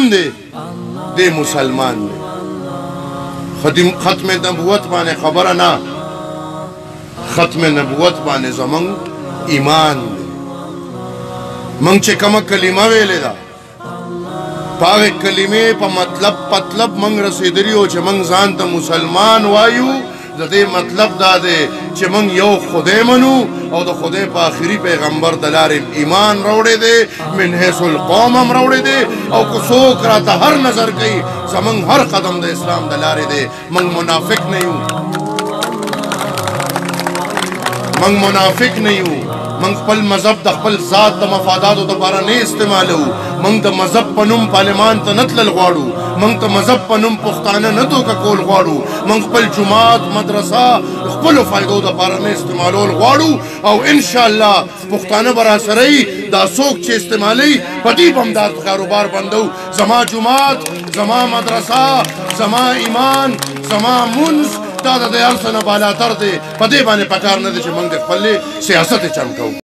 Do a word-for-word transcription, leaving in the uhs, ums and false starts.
دے دے مسلمان دے ختم نبوت بانے خبر نا ختم نبوت بانے زمان ایمان دے منگ چے کما کلمہ ویلے دا پاگے کلمے پا مطلب پطلب منگ رسیدریو چے منگ زانتا مسلمان وایو دا دے مطلب دا دے چے منگ یو خودے منو او دا خودے پا آخری پیغمبر دلار ایمان روڑے دے من حیث القوم ہم روڑے دے او کسوک راتا ہر نظر کئی زمنگ ہر قدم دا اسلام دلارے دے منگ منافق نہیں ہوں منگ منافق نہیں ہوں منگ پل مذہب دا پل ذات دا مفادات دا بارا نہیں استعمالو منگ دا مذہب پنم پارلیمان تا نتلل غوارو منگ تا مذہب پنم پختانہ نتو کا کول غوارو منگ پل جماعت مدرسہ پلو فائدو دا بارا نہیں استعمالو غوارو او انشاءاللہ پختانہ برا سرائی دا سوک چے استعمالی پتی بمداد خیروبار بندو زما جماعت زما مدرسہ زما ایمان زما منز دا دا دیال سن بالا تر دے پدے بانے پکار ندے چے منگ دے پلے سیاست چمکو